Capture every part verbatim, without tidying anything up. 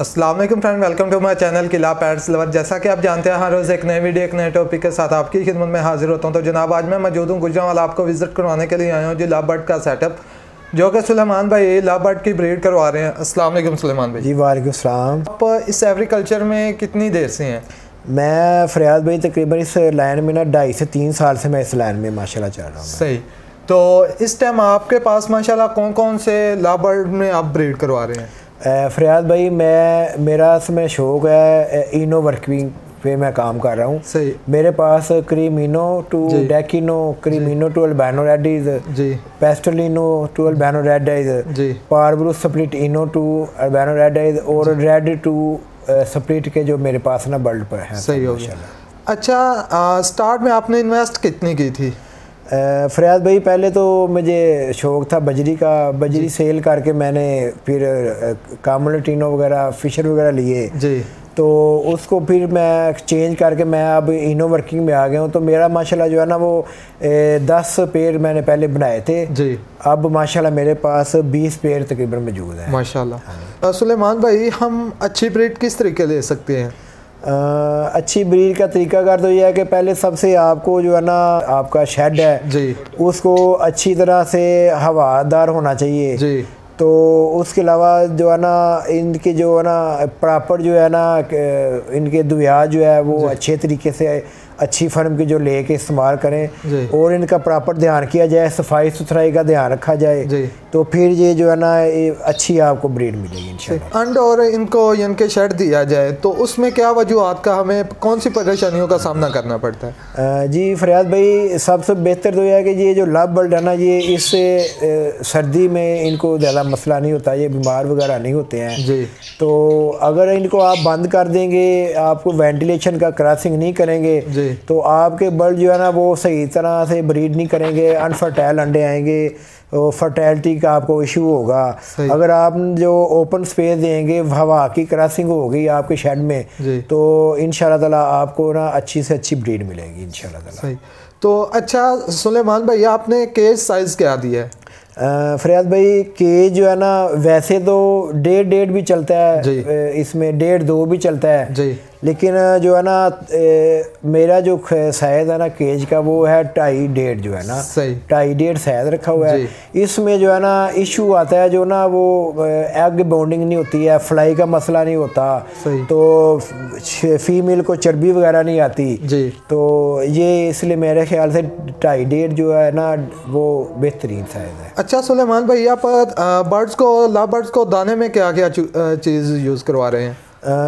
अस्सलाम वालेकुम friend, welcome to my channel Kila pets lover. जैसा कि आप जानते हैं हर रोज़ एक नई वीडियो एक नए टॉपिक के साथ आपकी खिदमत में हाजिर होता हूं। तो जनाब आज मैं मौजूद हूं गुजरांवाला, आपको विजिट करवाने के लिए आया हूं जी लव बर्ड का सेटअप, जो कि सुलेमान भाई लव बर्ड की ब्रीड करवा रहे हैं। अस्सलाम वालेकुम सुलेमान भाई। जी वालेकुम सलाम। आप इस एग्रीकल्चर में कितनी देर से हैं? मैं फरियाद भाई तकरीबन इस लाइन में ना ढाई से तीन साल से मैं इस लाइन में माशाल्लाह चल रहा हूँ। सही। तो इस टाइम आपके पास माशाल्लाह कौन कौन से लव बर्ड में आप ब्रीड करवा रहे हैं? फरियाद भाई मैं मेरा इसमें शौक़ है इनो वर्किंग पे मैं काम कर रहा हूँ। सही। मेरे पास क्रीमिनो टू डेकिनो, क्रीमिनो टू अल्बानो रेडिज जी, पेस्टलिनो टू अल्बानो रेडिज जी, parblue split ino to albino रेडिज और रेड टू स्प्लिट के जो मेरे पास ना बर्ड पर हैं। सही हो गया। अच्छा, आ, स्टार्ट में आपने इन्वेस्ट कितनी की थी? फरियाद भाई पहले तो मुझे शौक़ था बजरी का, बजरी सेल करके मैंने फिर कामोलेटिनो वगैरह फिशर वगैरह लिए जी, तो उसको फिर मैं चेंज करके मैं अब इनो वर्किंग में आ गया हूँ। तो मेरा माशाल्लाह जो है ना वो ए, दस पेड़ मैंने पहले बनाए थे जी, अब माशाल्लाह मेरे पास बीस पेड़ तकरीबन मौजूद हैं माशाल्लाह। सुलेमान भाई हम अच्छी ब्रीड किस तरीके ले सकते हैं? आ, अच्छी ब्रीड का तरीकाकार तो यह है कि पहले सबसे आपको जो है ना आपका शेड है जी, उसको अच्छी तरह से हवादार होना चाहिए जी। तो उसके अलावा जो है ना इनके जो है ना प्रॉपर जो है ना इनके दुआ जो है वो अच्छे तरीके से अच्छी फर्म की जो लेके इस्तेमाल करें और इनका प्रॉपर ध्यान किया जाए, सफाई सुथराई का ध्यान रखा जाए, तो फिर ये जो है ना ये अच्छी आपको ब्रीड मिलेगी इंशाल्लाह। अंड और इनको इनके शेड दिया जाए तो उसमें क्या वजूहत का हमें कौन सी परेशानियों का सामना करना पड़ता है? आ, जी फरियाद भाई सबसे बेहतर तो यह है कि ये जो लव बर्ड है ना ये इससे सर्दी में इनको ज़्यादा मसला नहीं होता, ये बीमार वगैरह नहीं होते हैं जी। तो अगर इनको आप बंद कर देंगे, आपको वेंटिलेशन का क्रॉसिंग नहीं करेंगे तो आपके बर्ड जो है ना वो सही तरह से ब्रीड नहीं करेंगे, अनफर्टाइल अंडे आएंगे, फर्टैलिटी का आपको इशू होगा। अगर आप जो ओपन स्पेस देंगे, हवा की क्रॉसिंग होगी आपके शेड में, तो इंशाल्लाह ताला आपको ना अच्छी से अच्छी ब्रीड मिलेगी इंशाल्लाह ताला। तो अच्छा सुलेमान भाई आपने केज साइज़ क्या दिया है? फरियाद भाई केज जो है ना वैसे तो डेढ़ डेढ़ भी चलता है, इसमें डेढ़ दो भी चलता है जी, लेकिन जो है ना ए, मेरा जो साइज़ है ना केज का वो है ढाई डेढ़ जो है ना ढाई डेढ़ साइज़ रखा हुआ है। इसमें जो है ना इशू आता है जो ना वो एग बॉन्डिंग नहीं होती है, फ्लाई का मसला नहीं होता, तो फीमेल को चर्बी वगैरह नहीं आती जी। तो ये इसलिए मेरे ख्याल से ढाई डेढ़ जो है ना वो बेहतरीन साइज़ है। अच्छा सुलेमान भाई आप बर्ड्स को लव बर्ड्स को दाने में क्या क्या चीज़ यूज़ करवा रहे हैं?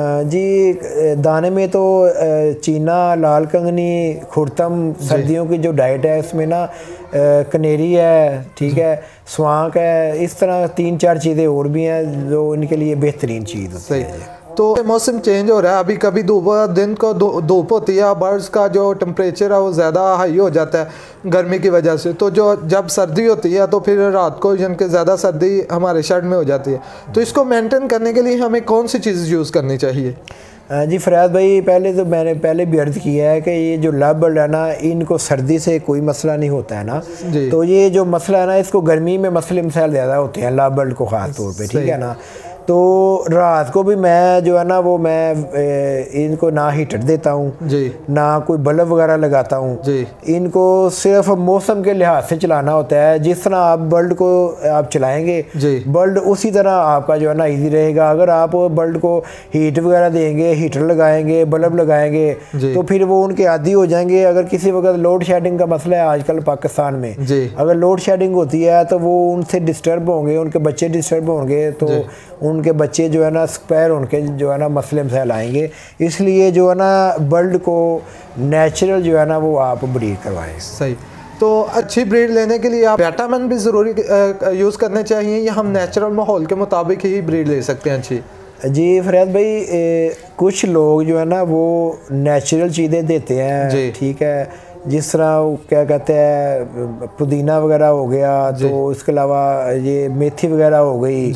जी दाने में तो चीना, लाल कंगनी, खुरतम सर्दियों की जो डाइट है इसमें ना कनेरी है, ठीक है, स्वांक है, इस तरह तीन चार चीज़ें और भी हैं जो इनके लिए बेहतरीन चीज़ होती है। तो मौसम चेंज हो रहा है, अभी कभी धूप दिन को धूप होती है, बर्ड्स का जो टेम्परेचर है वो ज़्यादा हाई हो जाता है गर्मी की वजह से, तो जो जब सर्दी होती है तो फिर रात को जिनके ज़्यादा सर्दी हमारे शेड में हो जाती है, तो इसको मेंटेन करने के लिए हमें कौन सी चीज़ यूज़ करनी चाहिए? जी फरियाद भाई पहले तो मैंने पहले भी अर्ज़ किया है कि ये जो लव बर्ड है ना इनको सर्दी से कोई मसला नहीं होता है ना, तो ये जो मसला है ना इसको गर्मी में मसले मसाइल ज़्यादा होते हैं लव बर्ड को ख़ास तौर पे, ठीक है ना। तो रात को भी मैं जो है ना वो मैं ए, इनको ना हीटर देता हूँ जी, ना कोई बल्ब वगैरह लगाता हूँ जी, इनको सिर्फ मौसम के लिहाज से चलाना होता है। जिस तरह आप बल्ब को आप चलाएंगे जी, बल्ब उसी तरह आपका जो है ना इजी रहेगा। अगर आप बल्ब को हीट वगैरह देंगे, हीटर लगाएंगे, बल्ब लगाएंगे तो फिर वो उनके आदी हो जाएंगे। अगर किसी वक्त लोड शेडिंग का मसला है आजकल पाकिस्तान में जी, अगर लोड शेडिंग होती है तो वो उनसे डिस्टर्ब होंगे, उनके बच्चे डिस्टर्ब होंगे, तो उनके बच्चे जो है ना स्पैर उनके जो है ना मसले मसाइल आएंगे। इसलिए जो है ना बर्ड को नेचुरल जो है ना वो आप ब्रीड करवाएं। सही। तो अच्छी ब्रीड लेने के लिए आप विटामिन भी ज़रूरी यूज़ करने चाहिए या हम नेचुरल माहौल के मुताबिक ही ब्रीड ले सकते हैं अच्छी? जी फरियाद भाई ए, कुछ लोग जो है ना वो नेचुरल चीज़ें देते हैं, ठीक है, जिस तरह वो क्या कहते हैं पुदीना वगैरह हो गया, तो इसके अलावा ये मेथी वगैरह हो गई जी,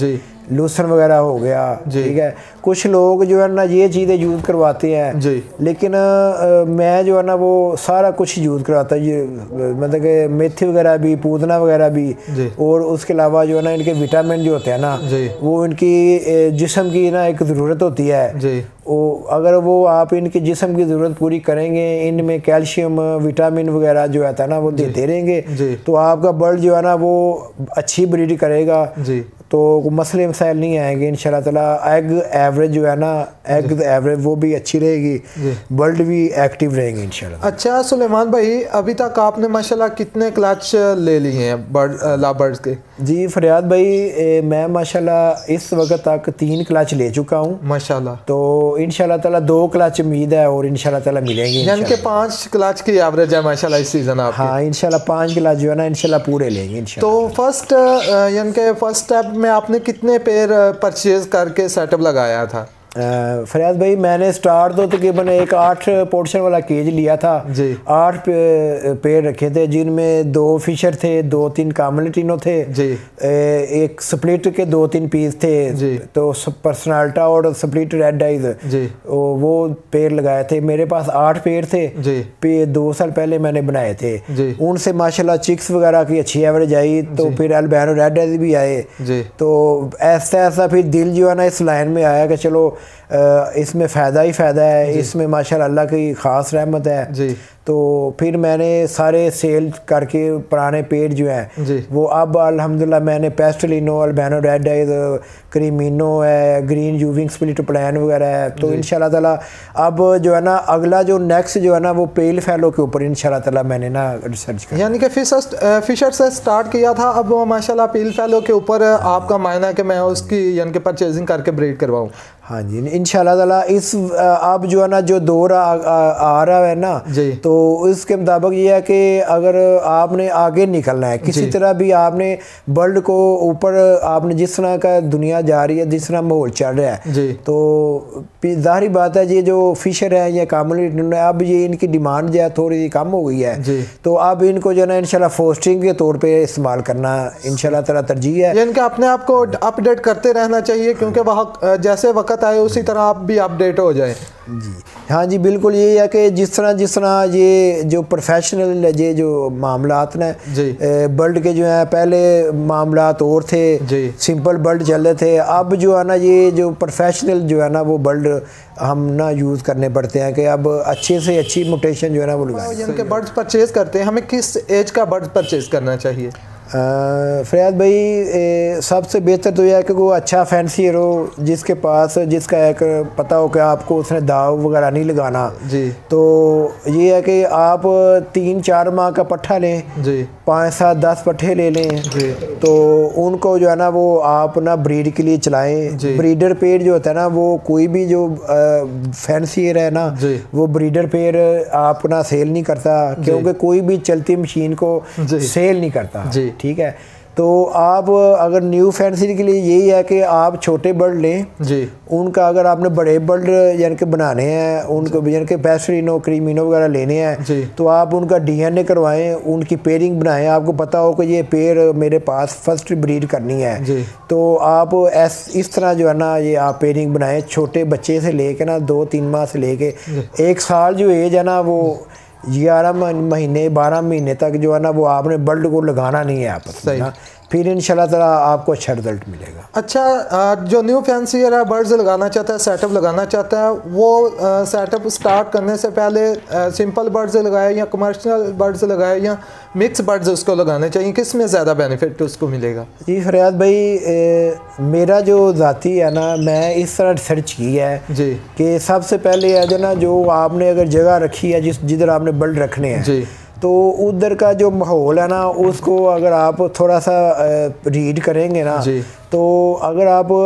लूसन वगैरह हो गया, ठीक है। कुछ लोग जो है ना ये चीज़ें यूज़ करवाते हैं जी। लेकिन आ, मैं जो है ना वो सारा कुछ यूज़ करवाता है, ये मतलब कि मेथी वगैरह भी, पुदीना वगैरह भी, और उसके अलावा जो है ना इनके विटामिन जो होते हैं ना वो इनकी जिस्म की ना एक ज़रूरत होती है, वो अगर वो आप इनकी जिस्म की ज़रूरत पूरी करेंगे, इनमें कैल्शियम विटामिन वगैरह जो है ना वो देते रहेंगे तो आपका बर्ड जो है ना वो अच्छी ब्रीड करेगा जी। तो मसले मसाइल नहीं आएंगे इंशाल्लाह ताला। एग एवरेज जो है ना, एग एवरेज वो भी अच्छी रहेगी, बर्ड भी एक्टिव रहेंगे इंशाल्लाह। अच्छा सुलेमान भाई, अभी तक आपने माशाल्लाह कितने क्लच ले लिए हैं बर्ड ला बर्ड्स के? जी फरियाद भाई, ए, मैं माशाल्लाह इस वक्त तक तीन क्लच ले चुका हूँ माशाल्लाह। तो इंशाल्लाह ताला दो क्लच उम्मीद है और इंशाल्लाह ताला मिलेंगे, यानी कि पाँच क्लच की एवरेज है माशाल्लाह इस सीज़न आप? हाँ इंशाल्लाह पाँच क्लच जो है ना इंशाल्लाह पूरे लेंगे इंशाल्लाह। तो फर्स्ट यानी कि फर्स्ट स्टेप में आपने कितने पेयर परचेज करके सेटअप लगाया था? फरियाद भाई मैंने स्टार्ट तो तकरीबन एक आठ पोर्शन वाला केज लिया था जी। आठ पे, पेड़ रखे थे जिनमें दो फिशर थे, दो तीन कामलेटिनो थे जी। एक स्प्लिट के दो तीन पीस थे जी। तो पर्सनाल्टा और स्प्लिट रेड आइज जी। वो पेड़ लगाए थे। मेरे पास आठ पेड़ थे जी। पे दो साल पहले मैंने बनाए थे जी। उनसे माशाल्लाह चिक्स वगैरह की अच्छी एवरेज आई, तो फिर अल्बानो रेड आइज भी आए जी। तो ऐसा ऐसा फिर दिल जो है ना इस लाइन में आया कि चलो इसमें फ़ायदा ही फ़ायदा है, इसमें माशाल्लाह अल्लाह की ख़ास रहमत है जी। तो फिर मैंने सारे सेल करके पुराने पेड़ जो हैं वो अब अल्हम्दुलिल्लाह मैंने पेस्टलिनो, अल्बानो रेड आइज, क्रीमिनो है, ग्रीन यूविंग स्प्लिट प्लान वगैरह है। तो इंशाल्लाह ताला अब जो है ना अगला जो नेक्स्ट जो है ना वो पेल फैलो के ऊपर इंशाल्लाह ताला मैंने ना रिसर्च किया, यानी कि फिशर फिशर से स्टार्ट किया था, अब माशाल्लाह पेल फैलो के ऊपर आपका मायना है कि मैं उसकी यानी कि परचेजिंग करके ब्रीड करवाऊँ। हाँ जी इंशाल्लाह ताला। इस अब जो है ना जो दौर आ, आ, आ रहा है ना जी। तो इसके मुताबिक ये है कि अगर आपने आगे निकलना है किसी तरह भी, आपने बर्ड को ऊपर, आपने जिस तरह का दुनिया जा रही है, जिस तरह माहौल चल रहा है जी। तो ज़ाहिर बात है ये जो फिशर है या कामलेटिनो है अब ये इनकी डिमांड जो है थोड़ी कम हो गई है जी। तो अब इनको जो है ना इंशाल्लाह फोस्टिंग के तौर पर इस्तेमाल करना इंशाल्लाह ताला तरजीह है। यानी कि अपने आप को अपडेट करते रहना चाहिए क्योंकि वहाँ जैसे वक्त आए उसी तरह आप भी अपडेट हो जाए जी। हाँ जी बिल्कुल, ये है कि जिस तरह जिस तरह ये जो प्रोफेशनल ये जो मामलात ना बर्ड के जो है पहले मामलात और थे जी। सिंपल बर्ड चल रहे थे, अब जो है ना ये जो प्रोफेशनल जो है ना वो बर्ड हम ना यूज़ करने पड़ते हैं कि अब अच्छे से अच्छी मोटेशन जो है ना वो लगाएं। जिनके बर्ड्स परचेज़ करते हैं हमें किस एज का बर्ड परचेज़ करना चाहिए? फरियाद भाई सबसे बेहतर तो यह है कि वो अच्छा फैंसियर हो, जिसके पास जिसका एक पता हो कि आपको उसने दाव वगैरह नहीं लगाना जी। तो ये है कि आप तीन चार माह का पट्ठा लें जी। पाँच सात दस पट्ठे ले लें जी। तो उनको जो है ना वो आप ना ब्रीड के लिए चलाएं। ब्रीडर पेड़ जो होता है ना वो कोई भी जो फैंसियर है ना वो ब्रीडर पेड़ आप ना सेल नहीं करता, क्योंकि कोई भी चलती मशीन को सेल नहीं करता जी। ठीक है। तो आप अगर न्यू फैंसी के लिए यही है कि आप छोटे बर्ड लें जी। उनका अगर आपने बड़े बर्ड यानी कि बनाने हैं, उनको यानी कि पेस्टलिनो क्रीमिनो वगैरह लेने हैं तो आप उनका डीएनए करवाएं, उनकी पेयरिंग बनाएं। आपको पता हो कि ये पेयर मेरे पास फर्स्ट ब्रीड करनी है जी। तो आप ऐस इस तरह जो है ना ये आप पेयरिंग बनाएं, छोटे बच्चे से लेके ना दो तीन माह से लेके एक साल जो एज है ना वो ग्यारह महीने बारह महीने तक जो है ना वो आपने बर्ड को लगाना नहीं है आपस में ना, फिर इंशाल्लाह ताला आपको अच्छा रिजल्ट मिलेगा। अच्छा जो न्यू फैंसियर है बर्ड्स लगाना चाहता है, सेटअप लगाना चाहता है, वो सेटअप स्टार्ट करने से पहले सिंपल बर्ड्स लगाए या कमर्शियल बर्ड्स लगाए या मिक्स बर्ड्स उसको लगाने चाहिए, किस में ज़्यादा बेनिफिट उसको मिलेगा? जी फरियाद भाई ए, मेरा जो ज़ाती है ना मैं इस तरह रिसर्च की है जी कि सबसे पहले है जो ना जो आपने अगर जगह रखी है जिस जिधर आपने बर्ड रखने हैं जी तो उधर का जो माहौल है ना उसको अगर आप थोड़ा सा रीड करेंगे ना जी। तो अगर आप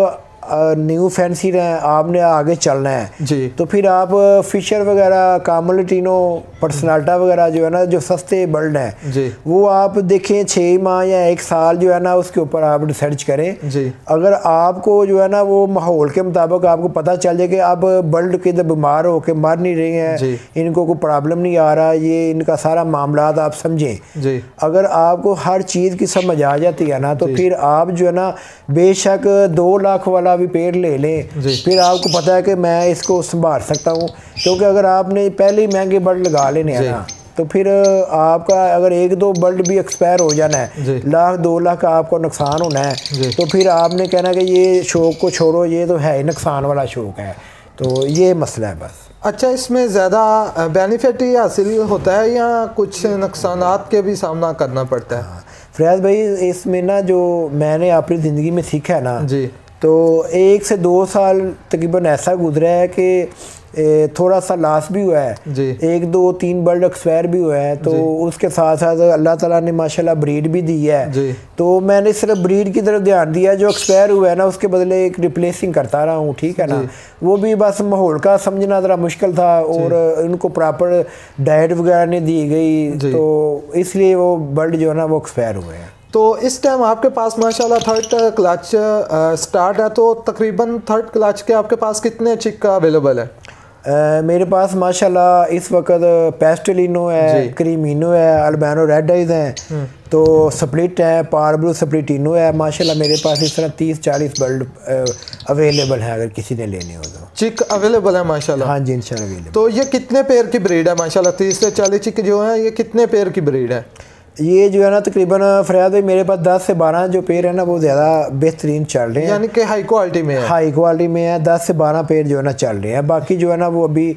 न्यू फैंसी हैं, आपने आगे चलना है जी, तो फिर आप फिशर वगैरह, कामोलिटिनो, पर्सनाल्टा वगैरह जो है ना, जो सस्ते बर्ड हैं जी, वो आप देखें छः माह या एक साल जो है ना उसके ऊपर आप रिसर्च करें जी। अगर आपको जो है ना वो माहौल के मुताबिक आपको पता चल जाए कि अब बर्ड के बीमार हो के मर नहीं रहे हैं, इनको कोई प्रॉब्लम नहीं आ रहा, ये इनका सारा मामला आप समझें जी। अगर आपको हर चीज़ की समझ आ जाती है ना तो फिर आप जो है ना बेशक दो लाख वाला भी पेड़ ले लें, फिर आपको पता है कि मैं इसको संभाल सकता हूँ। क्योंकि अगर आपने पहले ही महंगे बर्ड लगा लेने हैं ना तो फिर आपका अगर एक दो बल्ब भी एक्सपायर हो जाना है, लाख दो लाख का आपको नुकसान होना है, तो फिर आपने कहना कि ये शौक को छोड़ो, ये तो है ही नुकसान वाला शौक है। तो ये मसला है बस। अच्छा, इसमें ज़्यादा बेनिफिट ही हासिल होता है या कुछ नुकसानात के भी सामना करना पड़ता है? फरियाद भाई, इसमें ना जो मैंने अपनी ज़िंदगी में सीखा है ना जी, तो एक से दो साल तकरीबन ऐसा गुजरा है कि थोड़ा सा लॉस भी हुआ है जी, एक दो तीन बर्ड एक्सपायर भी हुए हैं, तो उसके साथ साथ अल्लाह ताला ने माशाल्लाह ब्रीड भी दी है जी। तो मैंने सिर्फ ब्रीड की तरफ ध्यान दिया, जो एक्सपायर हुआ है ना उसके बदले एक रिप्लेसिंग करता रहा हूँ, ठीक है ना। वो भी बस माहौल का समझना ज़रा मुश्किल था और उनको प्रॉपर डाइट वगैरह नहीं दी गई, तो इसलिए वो बर्ड जो है ना वो एक्सपायर हुए हैं। तो इस टाइम आपके पास माशाल्लाह थर्ड क्लच स्टार्ट है, तो तकरीबन थर्ड क्लच के आपके पास कितने चिक अवेलेबल है? Uh, मेरे पास माशाल्लाह इस वक्त पेस्टलिनो है, क्रीमिनो है, अल्बानो रेड आइज हैं, तो स्प्लिट है, पारब्लू स्प्लिटिनो है। माशाल्लाह मेरे पास इस तरह तीस चालीस बर्ड अवेलेबल है, अगर किसी ने लेने हो तो। चिक अवेलेबल है माशाल्लाह? हाँ जी, इंशाल्लाह अवेलेबल। तो ये कितने पेयर की ब्रीड है माशाल्लाह? तीस से चालीस चिक जो है, ये कितने पेयर की ब्रीड है? ये जो है ना तकरीबन फरियाद भाई मेरे पास दस से बारह जो पेड़ है ना वो ज़्यादा बेहतरीन चल रहे हैं, यानी कि हाई क्वालिटी में है। हाई क्वालिटी में है, दस से बारह पेड़ जो है ना चल रहे हैं, बाकी जो है ना वो अभी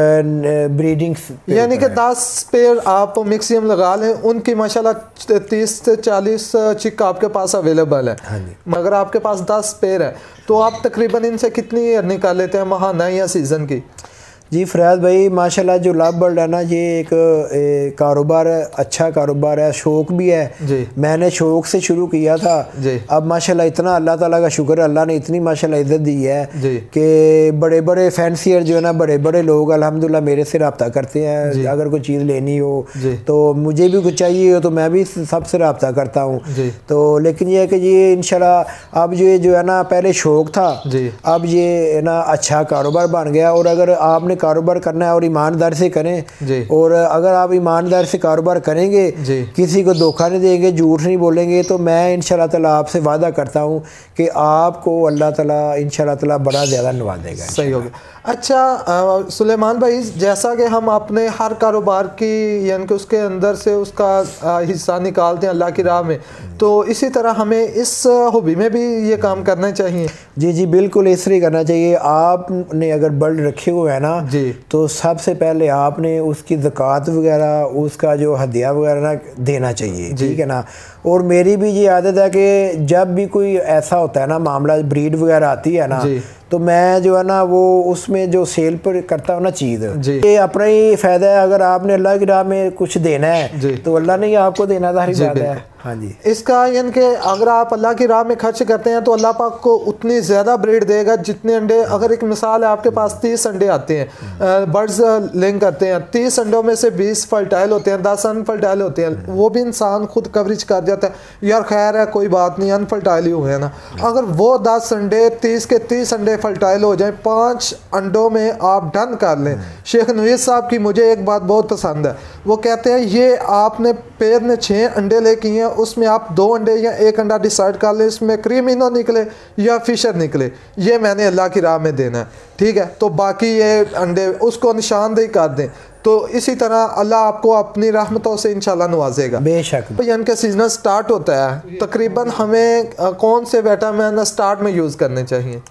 ब्रीडिंग, यानी कि दस पेड़ आप मिक्सियम लगा लें, उनकी माशाल्लाह तीस से चालीस चिक आपके पास अवेलेबल है। हाँ जी। मगर आपके पास दस पेड़ है तो आप तकरीबन इनसे कितनी निकाल लेते हैं महाना या सीज़न की? जी फरियाद भाई माशाल्लाह जो लव बर्ड है ना ये एक, एक कारोबार है, अच्छा कारोबार है, शौक भी है जी। मैंने शौक से शुरू किया था जी। अब माशाल्लाह इतना अल्लाह ताला का शुक्र है, अल्लाह ने इतनी माशाल्लाह इज्जत दी है कि बड़े बड़े फैंसियर जो है ना, बड़े बड़े लोग अल्हम्दुलिल्लाह मेरे से रब्ता करते हैं, अगर कोई चीज़ लेनी हो तो मुझे भी कुछ चाहिए हो तो मैं भी सबसे रब्ता करता हूँ। तो लेकिन ये है कि ये इंशाल्लाह अब ये जो है ना पहले शौक था, अब ये ना अच्छा कारोबार बन गया। और अगर आपने कारोबार करना है और ईमानदार से करें, और अगर आप ईमानदार से कारोबार करेंगे, किसी को धोखा नहीं देंगे, झूठ नहीं बोलेंगे, तो मैं इंशाल्लाह ताला आपसे वादा करता हूँ कि आपको अल्लाह ताला इंशाल्लाह ताला बड़ा ज़्यादा नवाजेगा। सही हो गया। अच्छा सुलेमान भाई, जैसा कि हम अपने हर कारोबार की यानी कि उसके अंदर से उसका हिस्सा निकालते हैं अल्लाह की राह में, तो इसी तरह हमें इस हॉबी में भी ये काम करना चाहिए? जी जी बिल्कुल, इसलिए करना चाहिए। आपने अगर बर्ड रखे हुए हैं ना जी, तो सबसे पहले आपने उसकी ज़कात वगैरह, उसका जो हदिया वगैरह ना देना चाहिए, ठीक है ना। और मेरी भी ये आदत है कि जब भी कोई ऐसा होता है ना मामला, ब्रीड वगैरह आती है ना, तो मैं जो है ना वो उसमें जो सेल पर करता हूँ ना चीज़, ये अपना ही फ़ायदा है। अगर आपने अल्लाह की राह में कुछ देना है तो अल्लाह ने ही आपको देना, जाहिर बात है। हाँ जी, इसका यानी कि अगर आप अल्लाह की राह में खर्च करते हैं तो अल्लाह पाक को उतनी ज़्यादा ब्रीड देगा जितने अंडे। अगर एक मिसाल है, आपके पास तीस अंडे आते हैं, बर्ड्स लेंग करते हैं, तीस अंडों में से बीस फर्टाइल होते हैं, दस अनफर्टाइल होते हैं, वो भी इंसान खुद कवरेज कर जाता है, यार खैर है कोई बात नहीं, अनफर्टाइल ही हुए हैं ना। अगर वो दस अंडे तीस के तीस अंडे फर्टाइल हो जाए, पाँच अंडों में आप डन कर लें। शेख नवीद साहब की मुझे एक बात बहुत पसंद है, वो कहते हैं ये आपने पेड़ ने छः अंडे लेके हैं, उसमें आप दो अंडे या एक अंडा डिसाइड कर लें, इसमें क्रीमिनो निकले या फिशर निकले, ये मैंने अल्लाह की राह में देना है, ठीक है। तो बाकी ये अंडे उसको निशानदेही कर दें, तो इसी तरह अल्लाह आपको अपनी रहमतों से इंशाल्लाह नवाजेगा बेशक। तो यानी कि सीजन स्टार्ट होता है, तकरीबन हमें कौन से विटामिन स्टार्ट में यूज़ करने चाहिए?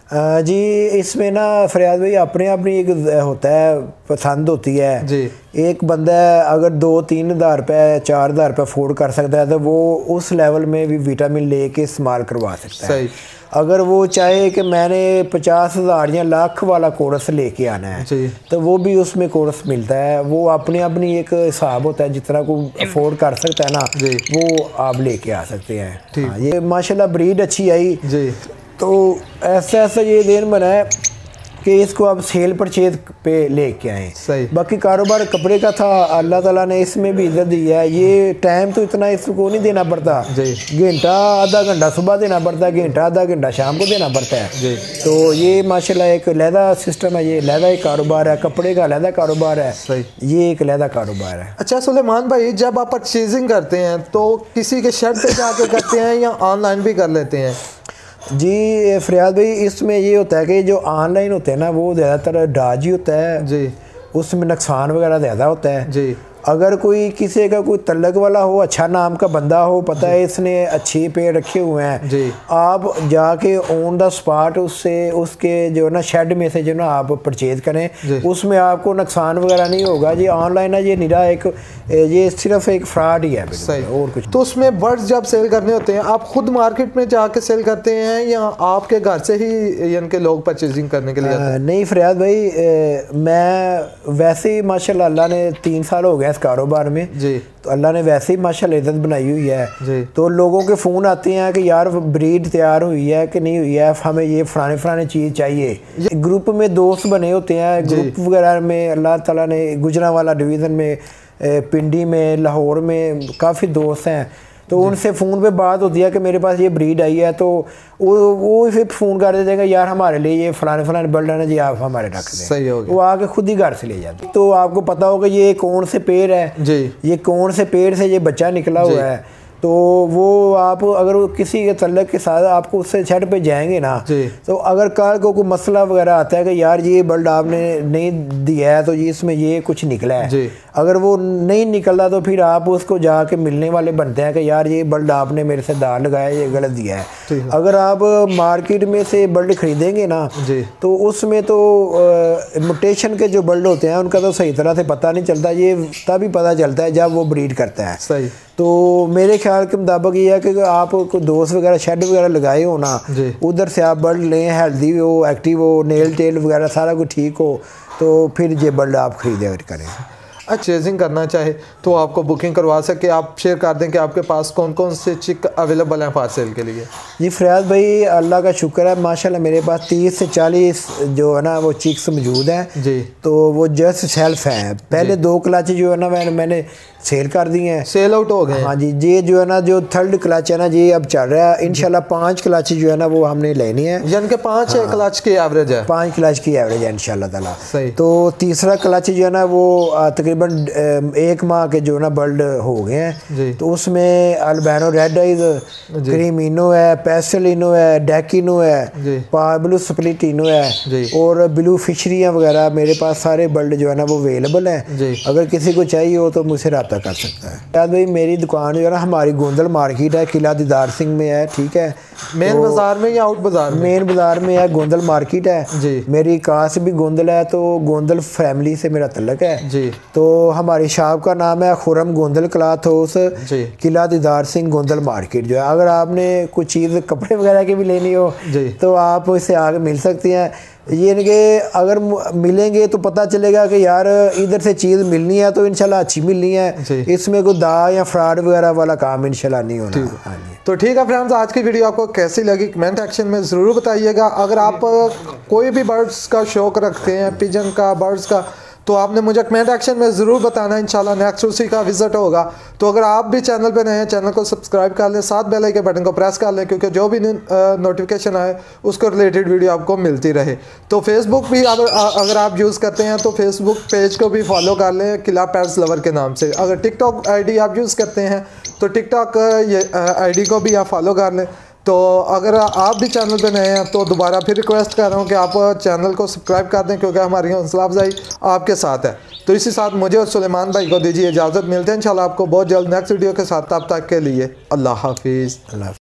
जी इसमें ना फरियाद भाई अपने अपनी एक होता है, पसंद होती है जी। एक बंदा अगर दो तीन हज़ार रुपये चार हज़ार रुपये अफोर्ड कर सकता है तो वो उस लेवल में भी विटामिन ले के इस्तेमाल करवा सकता है। अगर वो चाहे कि मैंने पचास हज़ार या लाख वाला कोर्स लेके आना है जी, तो वो भी उसमें कोर्स मिलता है। वो अपने अपनी एक हिसाब होता है, जितना को अफोर्ड कर सकता है ना वो आप लेके आ सकते हैं। हाँ, ये माशाल्लाह ब्रीड अच्छी आई जी। तो ऐसा ऐसा ये दिन बना है कि इसको अब सेल परचेज पे लेके आए। सही। बाकी कारोबार कपड़े का था, अल्लाह ताला ने इसमें भी इज्जत दी है। ये टाइम तो इतना इसको नहीं देना पड़ता, घंटा आधा घंटा सुबह देना पड़ता है, घंटा आधा घंटा शाम को देना पड़ता है जी। तो ये माशाल्लाह एक लहदा सिस्टम है, ये लहदा एक कारोबार है, कपड़े का लहदा कारोबार है। सही। ये एक लहदा कारोबार है। अच्छा सुलेमान भाई, जब आप परचेजिंग करते हैं तो किसी के शर्ट पे जाके करते हैं या ऑनलाइन भी कर लेते हैं? जी फरियाद भाई, इसमें ये होता है कि जो ऑनलाइन होते हैं ना वो ज़्यादातर डाज ही होता है जी, उसमें नुकसान वगैरह ज़्यादा होता है जी। अगर कोई किसी का कोई तल्लक वाला हो, अच्छा नाम का बंदा हो, पता है इसने अच्छे पेड़ रखे हुए हैं जी, आप जाके ऑन द स्पॉट उससे उसके जो ना शेड में से जो ना आप परचेज करें, उसमें आपको नुकसान वगैरह नहीं होगा जी। ऑनलाइन है ये निरा एक, ये सिर्फ एक फ्रॉड ही है और कुछ। तो उसमें बर्ड्स जब सेल करने होते हैं आप खुद मार्केट में जाके सेल करते हैं या आपके घर से ही यानी कि लोग परचेजिंग करने के लिए आते हैं? नहीं फरियाद भाई, मैं वैसे ही माशाल्लाह अल्लाह ने तीन साल हो गए कारोबार में जी, तो अल्लाह ने वैसे ही माशाल्लाह इज्जत बनाई हुई है जी। तो लोगों के फ़ोन आते हैं कि यार ब्रीड तैयार हुई है कि नहीं हुई है, हमें ये फलाने फलाने चीज़ चाहिए। ग्रुप में दोस्त बने होते हैं, ग्रुप वगैरह में अल्लाह ताला ने गुजरांवाला डिवीज़न में, पिंडी में, लाहौर में काफ़ी दोस्त हैं, तो उनसे फ़ोन पे बात होती है कि मेरे पास ये ब्रीड आई है, तो वो वो फिर फ़ोन कर देते हैं कि यार हमारे लिए ये फलाने फलाने बर्ड है ना जी, आप हमारे रख दें। सही हो गया। वो आके खुद ही घर से ले जाते। तो आपको पता होगा ये कौन से पेड़ है जी, ये कौन से पेड़ से ये बच्चा निकला हुआ है, तो वो आप अगर किसी के तल्लक के साथ आपको उससे छठ पे जाएंगे ना, तो अगर कल को कोई मसला वगैरह आता है कि यार ये बल्ड आपने नहीं दिया है तो ये इसमें ये कुछ निकला है, अगर वो नहीं निकला तो फिर आप उसको जाके मिलने वाले बनते हैं कि यार ये बल्ड आपने मेरे से दार लगाया, ये गलत दिया है। अगर आप मार्केट में से बल्ड खरीदेंगे ना तो उसमें तो म्यूटेशन के जो बल्ड होते हैं उनका तो सही तरह से पता नहीं चलता, ये तभी पता चलता है जब वो ब्रीड करता है। सही। तो मेरे ख्याल के मुताबिक ये है कि आप कोई दोस्त वगैरह शेड वगैरह लगाए हो ना, उधर से आप बर्ड लें, हेल्दी हो, एक्टिव हो, नेल टेल वगैरह सारा कुछ ठीक हो, तो फिर ये बर्ड आप खरीदे करें। चेजिंग करना चाहे तो आपको बुकिंग करवा सके, आप शेयर कर दें कि आपके पास कौन कौन से चिक अवेलेबल हैं फॉर सेल के लिए? जी फरियाद भाई, अल्लाह का शुक्र है माशाल्लाह मेरे पास तीस से चालीस जो है ना वो चिक्स मौजूद हैं जी। तो वो जस्ट सेल्फ हैं, पहले दो क्लच जो है ना मैंने मैंने सेल कर दिए हैं, सेल आउट हो गए। हाँ जी, ये जो है ना जो थर्ड क्लच है ना जी अब चल रहा है, इंशाल्लाह पाँच क्लच जो है ना वो हमने लेनी है, यानी कि पाँच हाँ, क्लच की एवरेज है, पाँच क्लच की एवरेज है इंशाल्लाह ताला। सही। तो तीसरा क्लच जो है ना वो तकरीबन एक माह के जो ना बर्ड हो गए हैं, तो उसमें अल्बानो रेड आइज, क्रीमिनो है, पेस्टलिनो है, डेकिनो है, ब्लू स्प्लिटिनो है और ब्लू फिशरियाँ वगैरह मेरे पास सारे बर्ड जो है ना वो अवेलेबल हैं। अगर किसी को चाहिए हो तो मुझसे रब्ता कर सकता है। याद भाई मेरी दुकान जो है ना हमारी गोंदल मार्केट है, किला दीदार सिंह में है, ठीक है, मेन तो बाजार में या आउट बाजार में? मेन बाजार में है, गोंदल मार्केट है जी। मेरी कास्ट भी गोंदल है, तो गोंदल फैमिली से मेरा तल्लक है जी। तो हमारी शॉप का नाम है Khurram Gondal cloth house, Kila Didar Singh Gondal market जो है। अगर आपने कुछ चीज़ कपड़े वगैरह की भी लेनी हो तो आप इससे आगे मिल सकती हैं। ये कि अगर मिलेंगे तो पता चलेगा कि यार इधर से चीज़ मिलनी है तो इंशाल्लाह अच्छी मिलनी है, इसमें कोई दा या फ्रॉड वगैरह वाला काम इंशाल्लाह नहीं होना। हाँ जी। तो ठीक है फ्रेंड्स, आज की वीडियो आपको कैसी लगी कमेंट सेक्शन में ज़रूर बताइएगा। अगर आप कोई भी बर्ड्स का शौक़ रखते हैं, पिजन का, बर्ड्स का, तो आपने मुझे कमेंट सेक्शन में ज़रूर बताना, इंशाल्लाह नेक्स्ट उसी का विजिट होगा। तो अगर आप भी चैनल पे नए हैं, चैनल को सब्सक्राइब कर लें, साथ बेल आइकन बटन को प्रेस कर लें, क्योंकि जो भी नोटिफिकेशन आए उसको रिलेटेड वीडियो आपको मिलती रहे। तो फेसबुक भी अगर अगर आप यूज़ करते हैं तो फेसबुक पेज को भी फॉलो कर लें, किला पेट्स लवर के नाम से। अगर टिकटॉक आई डी आप यूज़ करते हैं तो टिकटॉक आई डी को भी आप फॉलो कर लें। तो अगर आप भी चैनल पे नए हैं तो दोबारा फिर रिक्वेस्ट कर रहा हूँ कि आप चैनल को सब्सक्राइब कर दें, क्योंकि हमारी हौसला अफजाई आपके साथ है। तो इसी साथ मुझे और सुलेमान भाई को दीजिए इजाज़त, मिलते हैं इंशाल्लाह आपको बहुत जल्द नेक्स्ट वीडियो के साथ। तब तक के लिए अल्लाह हाफिज़।